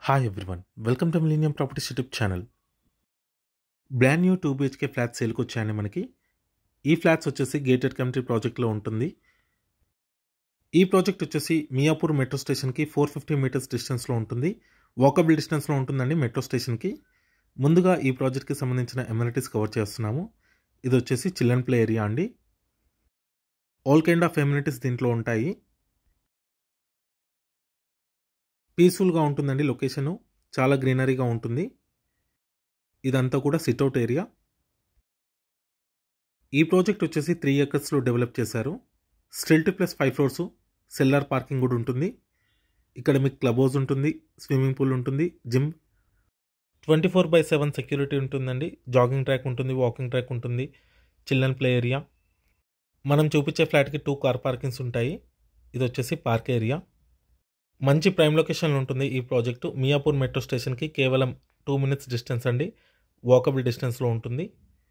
Hi everyone, welcome to Millennium Properties YouTube channel. Brand new 2 BHK flat సేల్కి వచ్చాయండి మనకి. ఈ ఫ్లాట్స్ వచ్చేసి గేటెడ్ కమ్యూనిటీ ప్రాజెక్ట్లో ఉంటుంది. ఈ ప్రాజెక్ట్ వచ్చేసి మియాపూర్ మెట్రో స్టేషన్కి 450 మీటర్స్ డిస్టెన్స్లో ఉంటుంది. వాకబుల్ డిస్టెన్స్లో ఉంటుందండి మెట్రో స్టేషన్కి. ముందుగా ఈ ప్రాజెక్ట్కి సంబంధించిన ఎమ్యూనిటీస్ కవర్ చేస్తున్నాము. ఇది వచ్చేసి చిల్డ్రన్ ప్లే ఏరియా అండి. ఆల్ కైండ్ ఆఫ్ ఎమ్యూనిటీస్ దీంట్లో ఉంటాయి. పీస్ఫుల్గా ఉంటుందండి లొకేషను, చాలా గ్రీనరీగా ఉంటుంది. ఇదంతా కూడా సిట్అవుట్ ఏరియా. ఈ ప్రాజెక్ట్ వచ్చేసి 3 acresలో డెవలప్ చేశారు. Stilt plus 5 floors, cellar parking కూడా ఉంటుంది. ఇక్కడ మీకు క్లబ్ హౌస్ ఉంటుంది, స్విమ్మింగ్ పూల్ ఉంటుంది, జిమ్, 24/7 సెక్యూరిటీ ఉంటుందండి. జాగింగ్ ట్రాక్ ఉంటుంది, వాకింగ్ ట్రాక్ ఉంటుంది, చిల్డ్రన్ ప్లే ఏరియా. మనం చూపించే ఫ్లాట్కి 2 కార్ పార్కింగ్స్ ఉంటాయి. ఇది వచ్చేసి పార్క్ ఏరియా. మంచి ప్రైమ్ లొకేషన్లో ఉంటుంది ఈ ప్రాజెక్టు. మియాపూర్ మెట్రో స్టేషన్కి కేవలం 2 minutes డిస్టెన్స్ అండి. వాకబుల్ డిస్టెన్స్లో ఉంటుంది.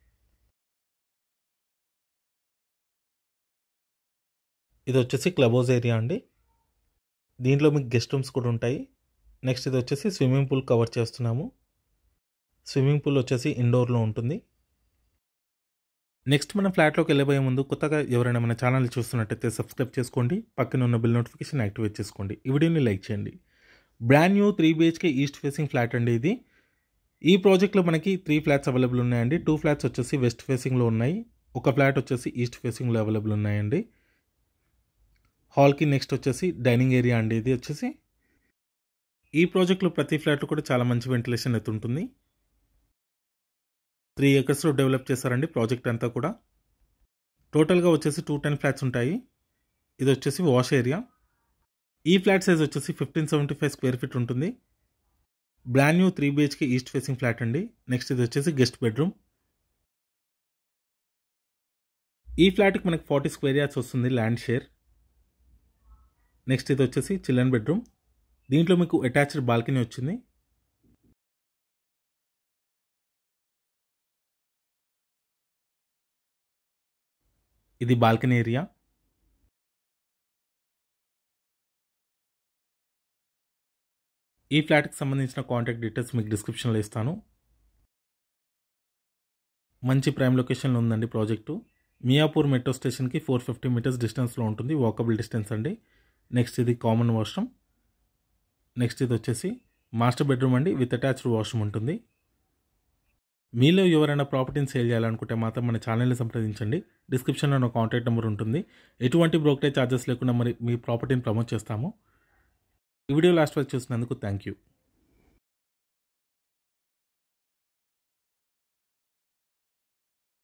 ఇది వచ్చేసి క్లబ్ హౌస్ ఏరియా అండి. దీంట్లో మీకు గెస్ట్ రూమ్స్ కూడా ఉంటాయి. నెక్స్ట్ ఇది వచ్చేసి స్విమ్మింగ్ పూల్ కవర్ చేస్తున్నాము. స్విమ్మింగ్ పూల్ వచ్చేసి ఇండోర్లో ఉంటుంది. నెక్స్ట్ మనం ఫ్లాట్లోకి వెళ్ళబోయే ముందు కొత్తగా ఎవరైనా మన ఛానల్ చూస్తున్నట్టయితే సబ్స్క్రైబ్ చేసుకోండి, పక్కన ఉన్న బిల్ నోటిఫికేషన్ యాక్టివేట్ చేసుకోండి, ఈ వీడియోని లైక్ చేయండి. Brand new 3 BHK east facing flat అండి ఇది. ఈ ప్రాజెక్ట్లో మనకి 3 flats అవైలబుల్ ఉన్నాయండి. 2 flats వచ్చేసి వెస్ట్ ఫేసింగ్లో ఉన్నాయి, ఒక ఫ్లాట్ వచ్చేసి ఈస్ట్ ఫేసింగ్లో అవైలబుల్ ఉన్నాయండి. హాల్కి నెక్స్ట్ వచ్చేసి డైనింగ్ ఏరియా అండి. ఇది వచ్చేసి ఈ ప్రాజెక్ట్లో ప్రతి ఫ్లాట్లో కూడా చాలా మంచి వెంటిలేషన్ అయితే ఉంటుంది. 3 acresలో డెవలప్ చేశారండి ప్రాజెక్ట్ అంతా కూడా. టోటల్గా వచ్చేసి 210 flats ఉంటాయి. ఇది వచ్చేసి వాష్ ఏరియా. ఈ ఫ్లాట్ సైజ్ వచ్చేసి 1575 square feet ఉంటుంది. Brand new 3 BHK east facing flat అండి. నెక్స్ట్ ఇది వచ్చేసి గెస్ట్ బెడ్రూమ్. ఈ ఫ్లాట్కి మనకి 40 square yards వస్తుంది ల్యాండ్ షేర్. నెక్స్ట్ ఇది వచ్చేసి చిల్డ్రన్ బెడ్రూమ్. దీంట్లో మీకు అటాచ్డ్ బాల్కనీ వచ్చింది. ఇది బాల్కనీ ఏరియా. ఈ ఫ్లాట్కి సంబంధించిన కాంటాక్ట్ డీటెయిల్స్ మీకు డిస్క్రిప్షన్లో ఇస్తాను. మంచి ప్రైమ్ లొకేషన్లో ఉందండి ప్రాజెక్టు. మియాపూర్ మెట్రో స్టేషన్కి 450 meters డిస్టెన్స్లో ఉంటుంది, వాకబుల్ డిస్టెన్స్ అండి. నెక్స్ట్ ఇది కామన్ వాష్రూమ్. నెక్స్ట్ ఇది వచ్చేసి మాస్టర్ బెడ్రూమ్ అండి, విత్ అటాచ్డ్ వాష్రూమ్ ఉంటుంది. మీలో ఎవరైనా ప్రాపర్టీని సేల్ చేయాలనుకుంటే మాత్రం మన ఛానల్ని సంప్రదించండి. డిస్క్రిప్షన్లో నా కాంటాక్ట్ నెంబర్ ఉంటుంది. ఎటువంటి బ్రోకరేజ్ ఛార్జెస్ లేకుండా మరి మీ ప్రాపర్టీని ప్రమోట్ చేస్తాము. ఈ వీడియో లాస్ట్ వరకు చూసినందుకు థ్యాంక్ యూ.